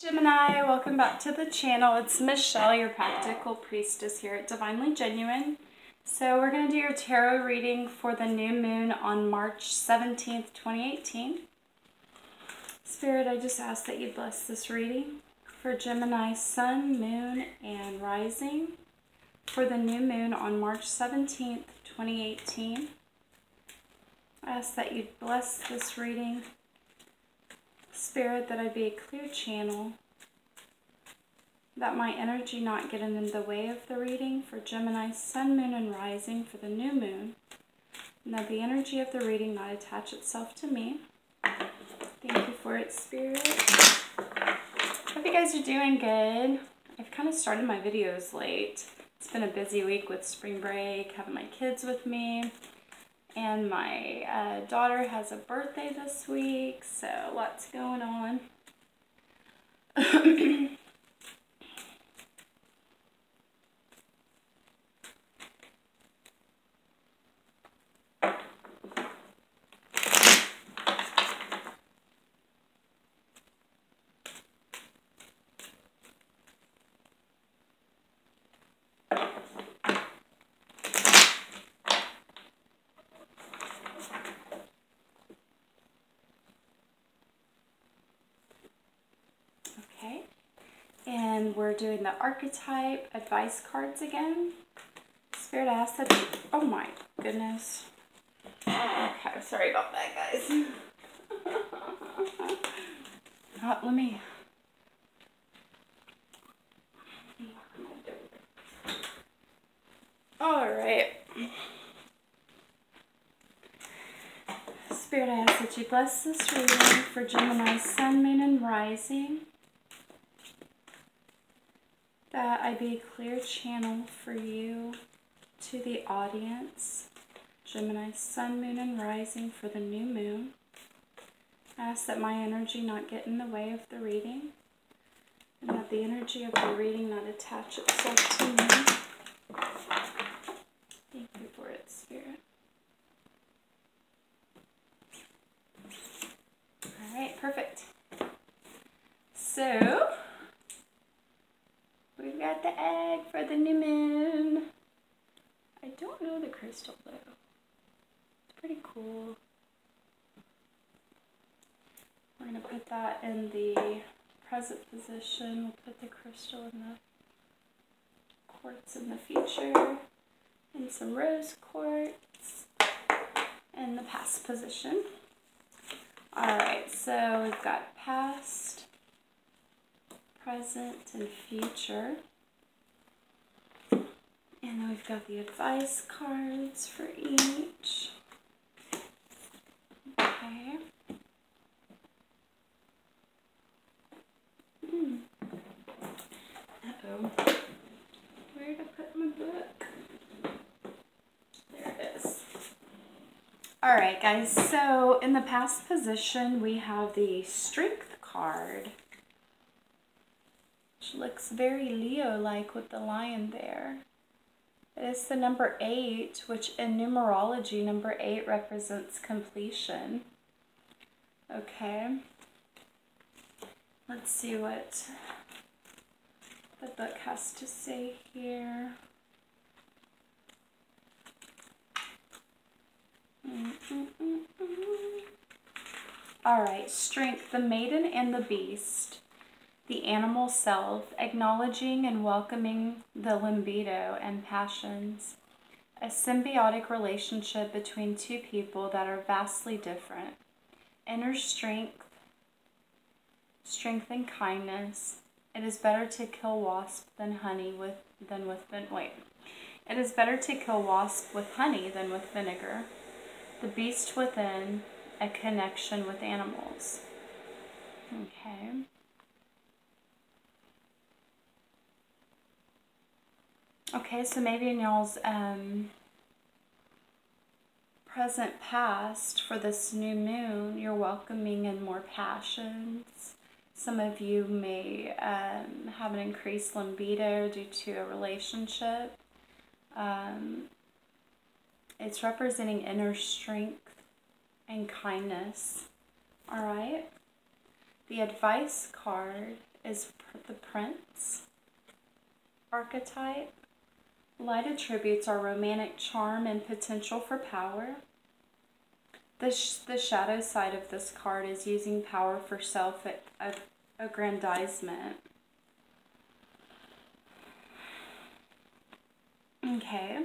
Gemini, welcome back to the channel. It's Michelle, your practical priestess here at Divinely Genuine. So we're going to do your tarot reading for the new moon on March 17th, 2018. Spirit, I just ask that you bless this reading for Gemini, sun, moon, and rising for the new moon on March 17th, 2018. I ask that you bless this reading, Spirit, that I be a clear channel, that my energy not get in the way of the reading for Gemini, sun, moon, and rising for the new moon, and that the energy of the reading not attach itself to me. Thank you for it, Spirit. Hope you guys are doing good. I've kind of started my videos late. It's been a busy week with spring break, having my kids with me. And my daughter has a birthday this week, so lots going on. And we're doing the archetype advice cards again. Spirit, I ask that you, oh my goodness. Okay, sorry about that, guys. Let me. All right. Spirit, I ask that you bless this reading for Gemini, sun, moon, and rising. That I be a clear channel for you to the audience. Gemini, sun, moon, and rising for the new moon. I ask that my energy not get in the way of the reading, and that the energy of the reading not attach itself to me. Thank you for it, Spirit. Alright, perfect. So, we've got the egg for the new moon. I don't know the crystal though. It's pretty cool. We're going to put that in the present position. We'll put the crystal in the quartz in the future. And some rose quartz in the past position. Alright, so we've got past, present, and future. And then we've got the advice cards for each. Okay. Uh-oh. Where did I put my book? There it is. Alright, guys, so in the past position, we have the Strength card, which looks very Leo-like with the lion there. It is the number 8, which in numerology, number 8 represents completion. Okay. Let's see what the book has to say here. Alright, Strength, the maiden and the beast. The animal self, acknowledging and welcoming the libido and passions. A symbiotic relationship between two people that are vastly different. Inner strength, strength and kindness. It is better to kill wasp than honey It is better to kill wasp with honey than with vinegar. The beast within, a connection with animals. Okay. Okay, so maybe in y'all's present past for this new moon, you're welcoming in more passions. Some of you may have an increased libido due to a relationship. It's representing inner strength and kindness. All right. The advice card is the Prince archetype. Light attributes are romantic charm and potential for power. The shadow side of this card is using power for self-aggrandizement. Okay.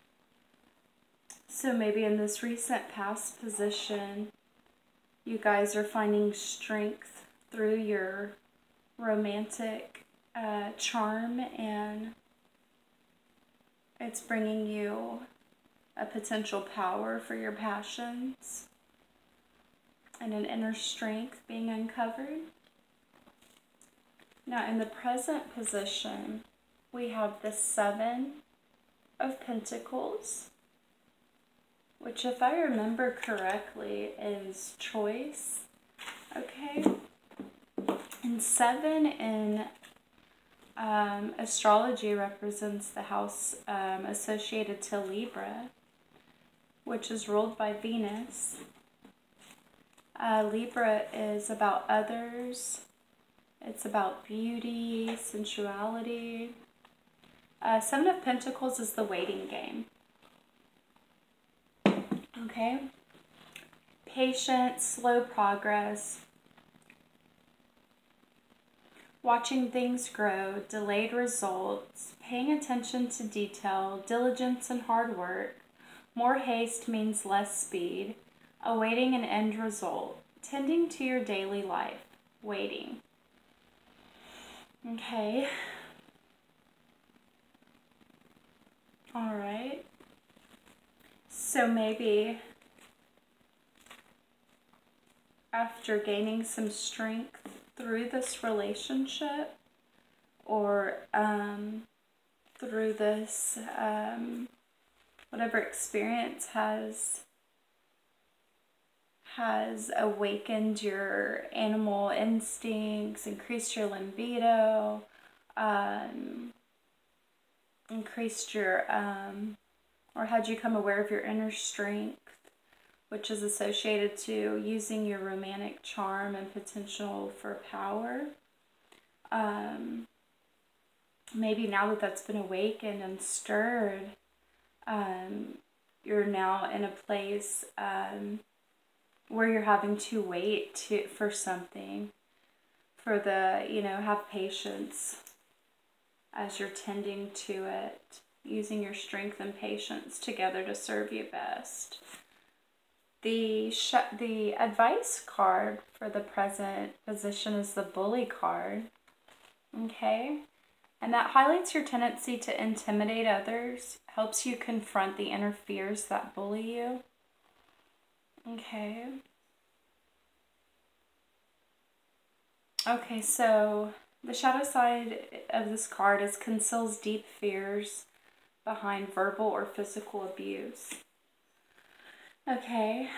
So maybe in this recent past position, you guys are finding strength through your romantic charm, and it's bringing you a potential power for your passions and an inner strength being uncovered. Now in the present position, we have the Seven of Pentacles, which, if I remember correctly, is choice. Okay. And 7 in astrology represents the house associated to Libra, which is ruled by Venus. Libra is about others. It's about beauty, sensuality. 7 of Pentacles is the waiting game. Okay? Patience, slow progress. Watching things grow, delayed results, paying attention to detail, diligence and hard work. More haste means less speed. Awaiting an end result. Tending to your daily life. Waiting. Okay. All right. So maybe after gaining some strength through this relationship, or through this whatever experience has awakened your animal instincts, increased your libido, increased your or had you come aware of your inner strength, which is associated to using your romantic charm and potential for power. Maybe now that that's been awakened and stirred, you're now in a place where you're having to wait for something, for the, have patience as you're tending to it, using your strength and patience together to serve you best. The advice card for the present position is the Bully card. Okay? And that highlights your tendency to intimidate others, helps you confront the inner fears that bully you. Okay. Okay, so the shadow side of this card is conceals deep fears behind verbal or physical abuse. Okay.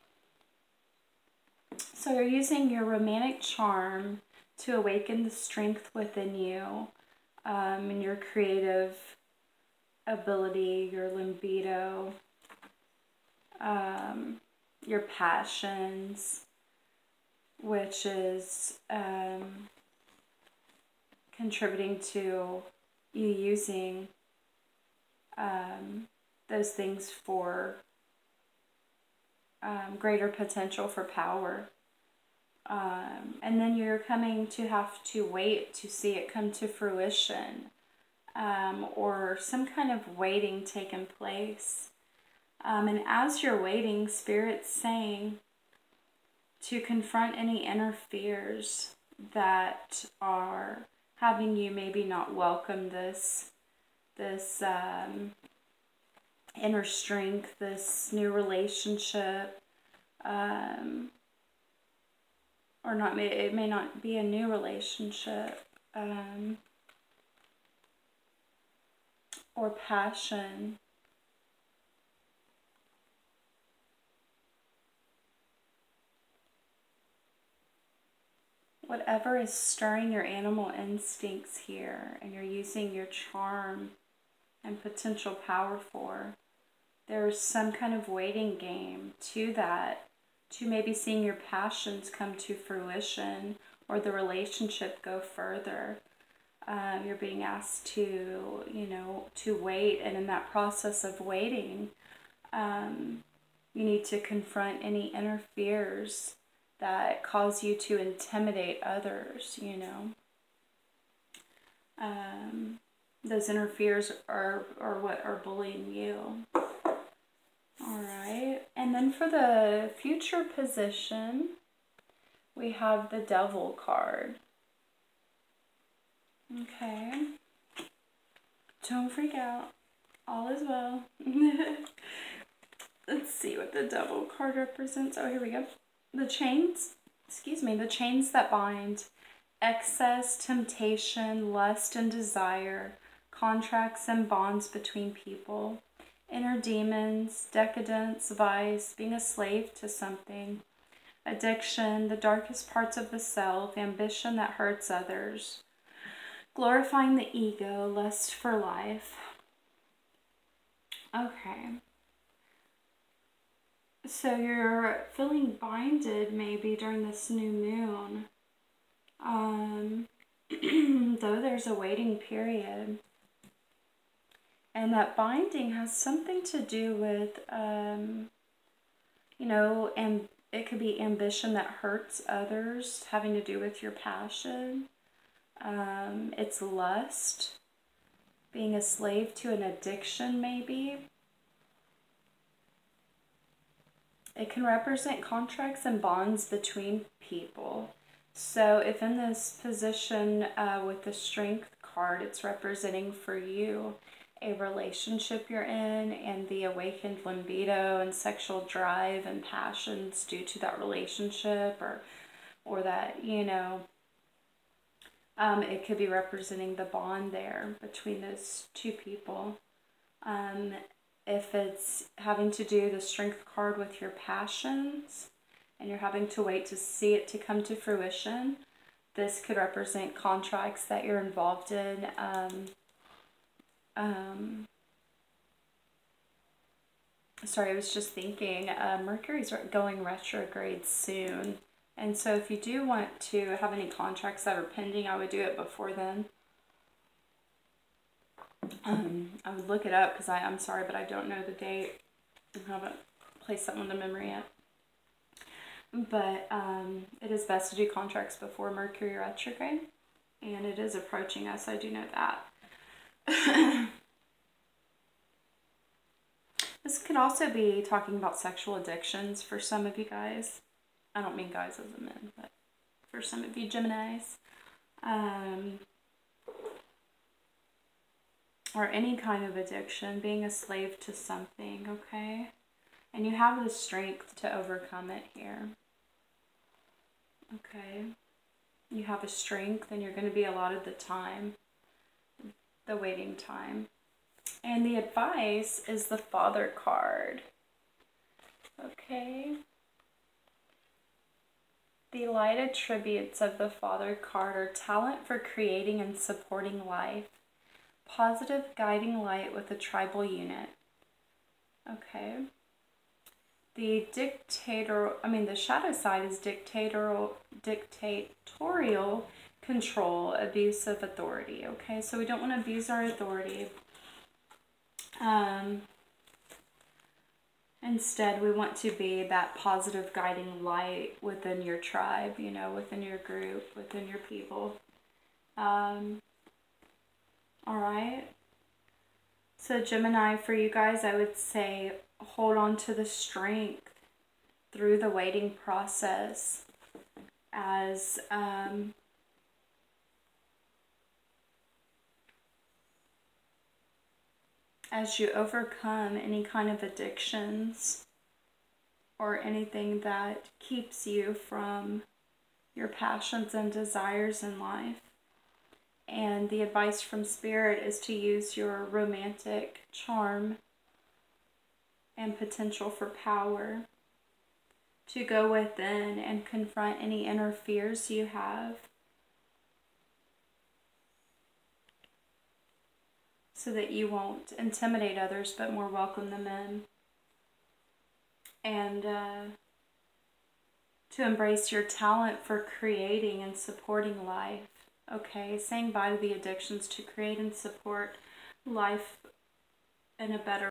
So you're using your romantic charm to awaken the strength within you, and your creative ability, your libido, your passions, which is contributing to you using those things for greater potential for power. And then you're coming to have to wait to see it come to fruition, or some kind of waiting taking place. And as you're waiting, Spirit's saying to confront any inner fears that are having you maybe not welcome this inner strength, this new relationship, or not. It may not be a new relationship, or passion. Whatever is stirring your animal instincts here, and you're using your charm and potential power for, there's some kind of waiting game to that, to maybe seeing your passions come to fruition, or the relationship go further. You're being asked to, you know, to wait. And in that process of waiting, you need to confront any inner fears that cause you to intimidate others, you know. Those inner fears are what are bullying you. All right. And then for the future position, we have the Devil card. Okay. Don't freak out. All is well. Let's see what the Devil card represents. Oh, here we go. The chains, the chains that bind, excess, temptation, lust, and desire, contracts and bonds between people, inner demons, decadence, vice, being a slave to something, addiction, the darkest parts of the self, ambition that hurts others, glorifying the ego, lust for life. Okay. So you're feeling binded maybe during this new moon. Though there's a waiting period. And that binding has something to do with, you know, and it could be ambition that hurts others, having to do with your passion. It's lust, being a slave to an addiction maybe. It can represent contracts and bonds between people. So if in this position with the Strength card, it's representing for you a relationship you're in and the awakened libido and sexual drive and passions due to that relationship, or that, you know, it could be representing the bond there between those two people. If it's having to do the Strength card with your passions and you're having to wait to see it to come to fruition, this could represent contracts that you're involved in. Sorry, I was just thinking, Mercury's going retrograde soon. And so if you do want to have any contracts that are pending, I would do it before then. I would look it up because I'm sorry, but I don't know the date. I haven't placed that one to memory yet. But it is best to do contracts before Mercury retrograde. And it is approaching us, I do know that. This could also be talking about sexual addictions for some of you guys. I don't mean guys as a men, but for some of you Geminis. Or any kind of addiction, being a slave to something, okay? And you have the strength to overcome it here. Okay? You have a strength and you're going to be allotted the time, the waiting time. And the advice is the Father card. Okay? The light attributes of the Father card are talent for creating and supporting life, positive guiding light with a tribal unit. Okay. The the shadow side is dictatorial control, abuse of authority. Okay, so we don't want to abuse our authority. Instead, we want to be that positive guiding light within your tribe, you know, within your group, within your people. All right. So Gemini, for you guys, I would say hold on to the strength through the waiting process as you overcome any kind of addictions or anything that keeps you from your passions and desires in life. And the advice from Spirit is to use your romantic charm and potential for power to go within and confront any inner fears you have, so that you won't intimidate others but more welcome them in. And to embrace your talent for creating and supporting life. Okay, saying bye to the addictions to create and support life in a better